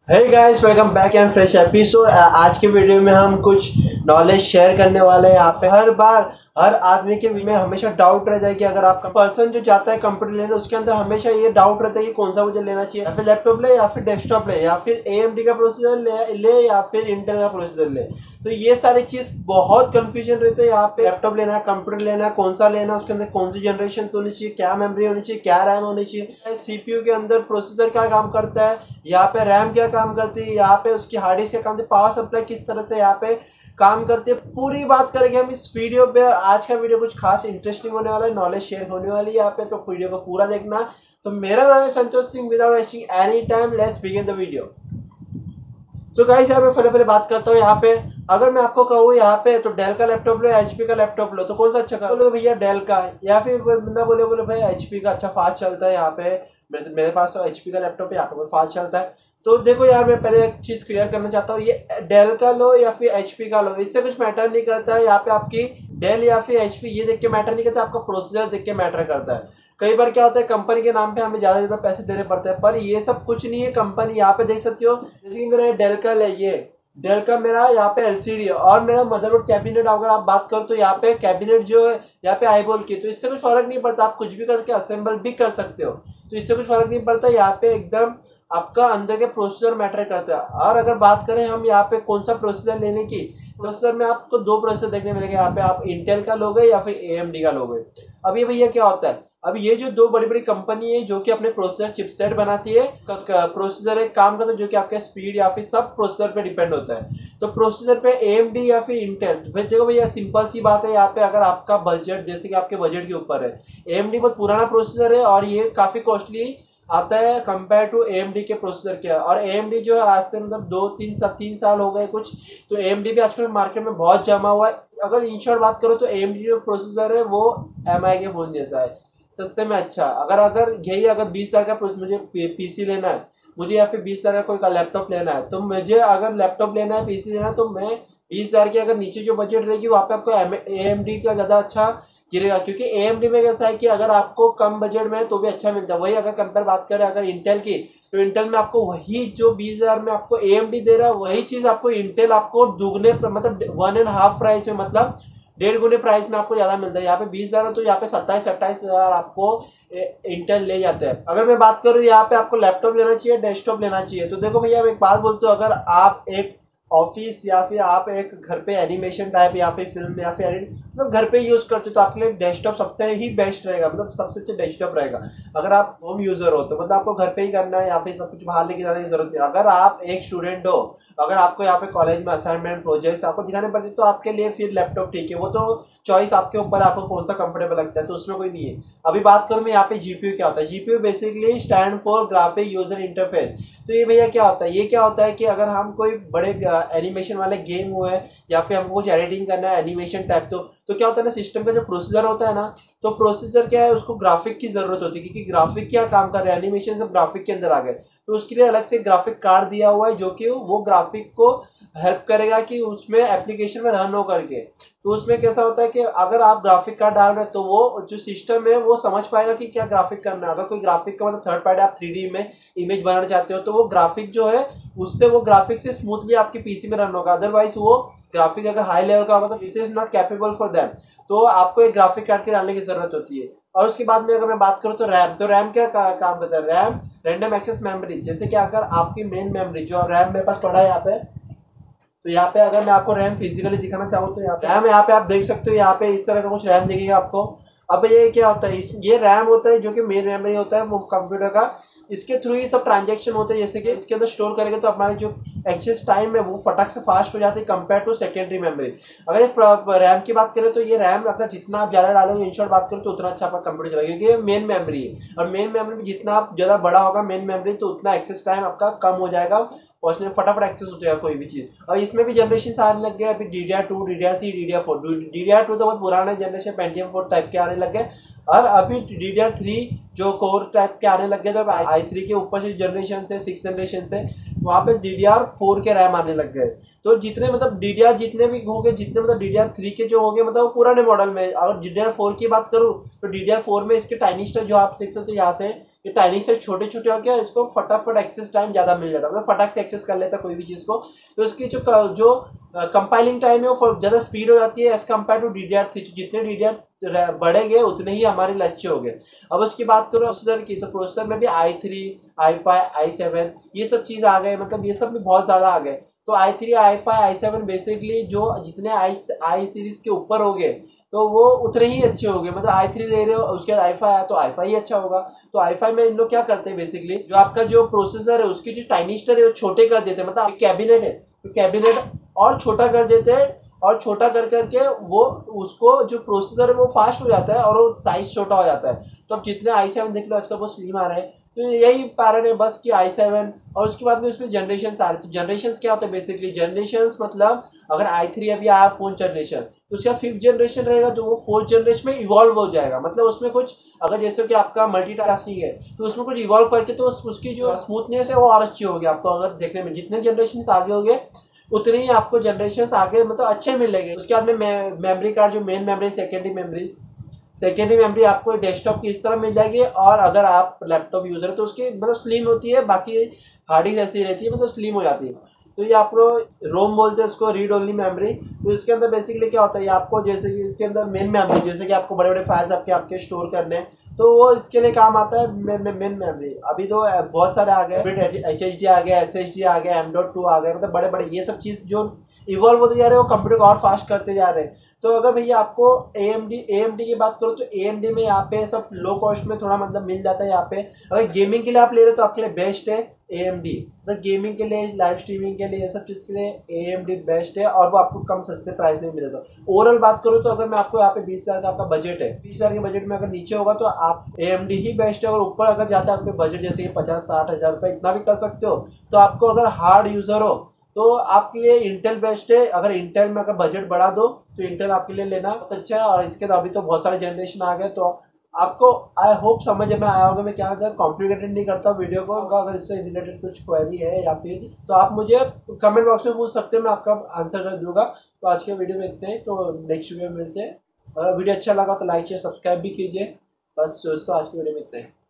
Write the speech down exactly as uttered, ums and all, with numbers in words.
Hey guys, welcome back and fresh episode. आज के video में हम कुछ नॉलेज शेयर करने वाले हैं। यहाँ पे हर बार हर आदमी के में हमेशा डाउट रहता है कि अगर आप पर्सन जो जाता है कंप्यूटर लेने, उसके अंदर हमेशा ये डाउट रहता है कि कौन सा मुझे लेना चाहिए, या फिर लैपटॉप ले या फिर डेस्कटॉप ले या फिर एएमडी का प्रोसेसर ले, ले या फिर इंटेल का प्रोसेसर ले। तो ये सारी चीज बहुत कंफ्यूजन रहते हैं। यहाँ पे लैपटॉप लेना है, कंप्यूटर लेना है, कौन सा लेना है, उसके अंदर कौन सी जनरेशन होनी चाहिए, क्या मेमोरी होनी चाहिए, क्या रैम होनी चाहिए, सीपीयू के अंदर प्रोसेसर क्या काम करता है, यहाँ पे रैम क्या काम करती है, यहाँ पे उसकी हार्ड डिस्क क्या काम करती है, पावर सप्लाई किस तरह से यहाँ पे काम करती है, पूरी बात करेंगे हम इस वीडियो पे। आज का वीडियो कुछ खास इंटरेस्टिंग होने वाला है, नॉलेज शेयर होने वाली है यहाँ पे, तो वीडियो को पूरा देखना। तो मेरा नाम है Santosh Singh. Without wasting any time, let's begin the video. तो गाइस, यहाँ पे पहले पहले बात करता हूँ। यहाँ पे अगर मैं आपको कहूँ यहाँ पे तो डेल का लैपटॉप लो, एचपी का लैपटॉप लो, तो कौन सा अच्छा बोलो भैया डेल का, या फिर बंदा बोले बोले भाई एचपी का अच्छा फास्ट चलता है। यहाँ पे मेरे, मेरे पास तो एचपी का लैपटॉप है, यहाँ पे फास्ट चलता है। तो देखो यार, मैं पहले एक चीज क्लियर करना चाहता हूँ, ये डेल का लो या फिर एचपी का लो, इससे कुछ मैटर नहीं करता है। यहाँ पे आपकी डेल या फिर एचपी ये देख के मैटर नहीं करता, आपका प्रोसेसर देख के मैटर करता है। कई बार क्या होता है, कंपनी के नाम पे हमें ज्यादा ज्यादा पैसे देने पड़ते हैं, पर ये सब कुछ नहीं है। कंपनी यहाँ पे देख सकते हो, जैसे कि मेरा डेल का है, ये डेल का मेरा यहाँ पे एलसीडी है, और मेरा मदरबोर्ड कैबिनेट अगर आप बात करो तो यहाँ पे कैबिनेट जो है यहाँ पे आईबॉल की, तो इससे कुछ फर्क नहीं पड़ता, आप कुछ भी करके असेंबल भी कर सकते हो, तो इससे कुछ फर्क नहीं पड़ता। यहाँ पे एकदम आपका अंदर के प्रोसेसर मैटर करता है। और अगर बात करें हम यहाँ पे कौन सा प्रोसेसर लेने की, प्रोसेसर में आपको दो प्रोसेसर देखने मिलेंगे। यहाँ पे आप इंटेल का लोगे या फिर एएमडी का लोगे। अब ये भैया क्या होता है, अब ये जो दो बड़ी बड़ी कंपनी है जो कि अपने प्रोसेसर चिपसेट बनाती है, प्रोसेसर एक काम करता है जो कि आपके स्पीड या फिर सब प्रोसेसर पे डिपेंड होता है। तो प्रोसेसर पे एएमडी या फिर इंटेल, तो देखो भैया सिंपल सी बात है। यहाँ पे अगर आपका बजट, जैसे कि आपके बजट के ऊपर है, एएमडी बहुत पुराना प्रोसेसर है और ये काफी कॉस्टली आता है कंपेयर टू एएमडी के प्रोसेसर के। और एएमडी जो है आज से मतलब दो तीन सा, तीन साल हो गए कुछ, तो एएमडी भी आजकल मार्केट में बहुत जमा हुआ है। अगर इन शॉर्ट बात करो तो एएमडी जो प्रोसेसर है वो एमआई के फोन जैसा है, सस्ते में अच्छा। अगर अगर यही अगर बीस हजार का मुझे पीसी लेना है, मुझे या फिर बीस हजार का कोई का लैपटॉप लेना है, तो मुझे अगर लैपटॉप लेना है, पीसी लेना है, तो मैं बीस हजार की अगर नीचे जो बजट रहेगी वहाँ पे आपको एएमडी का ज्यादा अच्छा गिरेगा। क्योंकि एएमडी में कैसा है कि अगर आपको कम बजट में है तो भी अच्छा मिलता है। वही अगर कंपेयर बात करें अगर इंटेल की, तो इंटेल में आपको वही जो बीस हजार में आपको एएमडी दे रहा है, वही चीज आपको इंटेल आपको दुगने मतलब वन एंड हाफ प्राइस में, मतलब डेढ़ गुने प्राइस में आपको ज्यादा मिलता है। यहाँ पे बीस हजार तो यहाँ पे सत्ताईस अट्ठाईस हजार आपको इंटेल ले जाते हैं। अगर मैं बात करूँ यहाँ पे आपको लैपटॉप लेना चाहिए, डेस्कटॉप लेना चाहिए, तो देखो भैया मैं एक बात बोलता हूँ, अगर आप एक ऑफिस या फिर आप एक घर पे एनिमेशन टाइप या फिर फिल्म या फिर edit, मतलब घर पे यूज करते हो, तो आपके लिए डेस्कटॉप सबसे ही बेस्ट रहेगा, मतलब सबसे अच्छा डेस्कटॉप रहेगा। अगर आप होम यूजर हो तो मतलब आपको घर पे ही करना है, या फिर सब कुछ बाहर लेके जाने की जरूरत नहीं। अगर आप एक स्टूडेंट हो, अगर आपको यहाँ पे कॉलेज में असाइनमेंट प्रोजेक्ट्स आपको दिखाने पड़ते, तो आपके लिए फिर लैपटॉप ठीक है, वो तो चॉइस आपके ऊपर, आपको कौन सा कंफर्टेबल लगता है, तो उसमें कोई नहीं है। अभी बात करूँ मैं यहाँ पे जीपीयू क्या होता है। GPU basically stand for graphic user interface. तो ये भैया क्या होता है, ये क्या होता है कि अगर हम कोई बड़े एनिमेशन वाले गेम हुए या फिर हमको कुछ एडिटिंग करना है एनिमेशन टाइप, तो तो क्या होता है ना, सिस्टम का जो प्रोसीजर होता है ना, तो प्रोसीजर क्या है, उसको ग्राफिक की जरूरत होती है, क्योंकि ग्राफिक क्या काम कर रहे हैं, एनिमेशन सब ग्राफिक के अंदर आ गए, तो उसके लिए अलग से ग्राफिक कार्ड दिया हुआ है जो कि वो ग्राफिक को हेल्प करेगा कि उसमें एप्लीकेशन में रन हो करके। तो उसमें कैसा होता है कि अगर आप ग्राफिक कार्ड डाल रहे हो तो वो जो सिस्टम है वो समझ पाएगा कि क्या ग्राफिक करना है। अगर कोई ग्राफिक का मतलब थर्ड पार्टी आप थ्री डी में इमेज बनाना चाहते हो, तो वो ग्राफिक जो है उससे वो ग्राफिक से स्मूथली आपकी पीसी में रन होगा। अदरवाइज वो ग्राफिक अगर हाई लेवल का होगा तो this is not capable for them, तो आपको एक ग्राफिक कार्ड के डालने की जरूरत होती है। और उसके बाद में अगर मैं बात करूँ तो रैम, तो रैम क्या का, काम करता है, रैम रैंडम एक्सेस मेमोरी। जैसे कि अगर आपकी मेन मेमोरी जो रैम मेरे पास पड़ा है यहाँ पे, तो यहाँ पे अगर मैं आपको रैम फिजिकली दिखाना चाहूँ तो यहाँ पे रैम यहाँ पे आप देख सकते हो, यहाँ पे इस तरह का कुछ रैम दिखेगा आपको। अब ये क्या होता है, इस ये रैम होता है जो कि मेन मेमोरी होता है वो कंप्यूटर का, इसके थ्रू ही सब ट्रांजेक्शन होते हैं। जैसे कि इसके अंदर स्टोर करेंगे तो हमारे जो एक्सेस टाइम है वो फटक से फास्ट हो जाती है कंपेयर टू सेकेंडरी मेमोरी। अगर ये रैम की बात करें तो ये रैम अगर जितना आप ज्यादा डालोगे, इन शॉर्ट बात करें तो उतना अच्छा आपका कंप्यूटर चलेगा, क्योंकि ये मेन मेमोरी है, और मेन मेमोरी में जितना आप ज्यादा बड़ा होगा मेन मेमोरी, तो उतना एक्सेस टाइम आपका कम हो जाएगा और उसमें फटाफट एक्सेस हो जाएगा कोई भी चीज। और इसमें भी जनरेशन आने लग गए, अभी D D R two, D D R three, D D R four. D D R two तो बहुत पुराना जनरेशन, पेंटियम फोर टाइप के आने लग गए, और अभी डी डी आर थ्री जो कोर टाइप के आने लग गए, तो आई थ्री के ऊपर से जनरेशन से सिक्स जनरेशन से वहाँ पे डी डी आर फोर के रैम आने लग गए। तो जितने मतलब डी डी आर जितने भी होंगे, जितने मतलब डी डी आर थ्री के जो होंगे मतलब वो पुराने मॉडल में। और डी डी आर फोर की बात करूँ तो डी डी आर फोर में इसके टाइनी स्टार जो आप देख सकते हो यहाँ से, ये टाइनी से छोटे छोटे हो गया, इसको फटाफट एक्सेस टाइम ज़्यादा मिल जाता है, मतलब फटाक से एक्सेस कर लेता है कोई भी चीज़ को। तो इसकी जो जो कंपाइलिंग टाइम है वो ज़्यादा स्पीड हो जाती है as compare to D D R three. जितने डी डी आर बढ़ेंगे उतने ही हमारे लक्ष्य हो गए। अब उसकी बात करो प्रोसेसर की, तो प्रोसेसर में भी I three I five I seven ये सब चीज़ आ गए, मतलब ये सब भी बहुत ज़्यादा आ गए। तो I three I five I seven basically जो जितने आई आई सीरीज के ऊपर हो गए तो वो उतने ही अच्छे हो गए। मतलब आई थ्री ले रहे हो उसके बाद आई फाइव आया तो आई फाइव ही अच्छा होगा। तो आई फाइव में इन लोग क्या करते हैं बेसिकली, जो आपका जो प्रोसेसर है उसकी जो टाइनिस्टर है वो छोटे कर देते हैं, मतलब कैबिनेट है तो कैबिनेट और छोटा कर देते हैं, और छोटा कर करके वो उसको जो प्रोसेसर है वो फास्ट हो जाता है और वो साइज छोटा हो जाता है। तो अब जितने आई सेवन देख लो आजकल वो स्लिम आ रहे हैं, तो यही कारण है बस कि आई सेवन। और उसके बाद में उसमें जनरेशन आ रहे, तो जनरेशन क्या होता है बेसिकली, जनरेशन मतलब अगर आई थ्री अभी आया फोर्थ जनरेशन तो उसका फिफ्थ जनरेशन रहेगा जो वो फोर्थ जनरेशन में इवॉल्व हो जाएगा। मतलब उसमें कुछ अगर जैसे कि आपका मल्टीटास्किंग है तो उसमें कुछ इवॉल्व करके तो उस, उसकी जो स्मूथनेस है वो और अच्छी होगी आपको। अगर देखने में जितने जनरेशन आगे हो गए उतने ही आपको जनरेशन आगे मतलब अच्छे मिलेंगे। उसके बाद में मेमोरी कार्ड जो main memory secondary memory secondary memory आपको डेस्कटॉप की इस तरह मिल जाएगी, और अगर आप लैपटॉप यूजर है तो उसकी मतलब स्लिम होती है, बाकी हार्ड डिस्क ऐसी रहती है मतलब स्लिम हो जाती है। तो ये आपको रोम बोलते हैं उसको, रीड ओनली मेमोरी। तो इसके अंदर बेसिकली क्या होता है, आपको जैसे कि इसके अंदर मेन मेमोरी जैसे कि आपको बड़े बड़े फाइल्स आपके आपके स्टोर करने हैं तो वो इसके लिए काम आता है मेन मेमोरी। अभी तो बहुत सारे आ गए, एच एच डी आ गया, एस एच डी आ गया, एम डॉट टू आ गया, मतलब बड़े बड़े ये सब चीज़ जो इवॉल्व होते जा रहे हैं वो कंप्यूटर को और फास्ट करते जा रहे हैं। तो अगर भैया आपको A M D A M D की बात करो तो ए एम डी में यहाँ पे सब लो कॉस्ट में थोड़ा मतलब मिल जाता है। यहाँ पे अगर गेमिंग के लिए आप ले रहे हो तो आपके लिए बेस्ट है ए एम डी, मतलब गेमिंग के लिए लाइव स्ट्रीमिंग के लिए ये सब चीज़ के लिए ए एम डी बेस्ट है, और वो आपको कम सस्ते प्राइस में मिलेगा। ओवरऑल बात करूँ तो अगर मैं आपको यहाँ पे बीस हज़ार का आपका बजट है, बीस हज़ार के बजट में अगर नीचे होगा तो आप ए एम डी ही बेस्ट है। और ऊपर अगर जाता है आपके बजट जैसे कि पचास साठ हज़ार रुपये इतना भी कर सकते हो, तो आपको अगर हार्ड यूज़र हो तो आपके लिए इंटेल बेस्ट है। अगर इंटेल में अगर बजट बढ़ा दो तो इंटेल आपके लिए लेना बहुत अच्छा है। और इसके अभी तो बहुत सारे जनरेशन आ गए, तो आपको आई होप समझ में आया होगा। मैं क्या कॉम्प्लिकेटेड नहीं करता वीडियो को, अगर इससे रिलेटेड कुछ क्वेरी है या फिर तो आप मुझे कमेंट बॉक्स में पूछ सकते हैं, मैं आपका आंसर कर दूंगा। तो आज के वीडियो में इतने हैं, तो नेक्स्ट वीडियो में मिलते हैं। अगर वीडियो अच्छा लगा तो लाइक शेयर सब्सक्राइब भी कीजिए। बस दोस्तों आज के वीडियो में इतने हैं।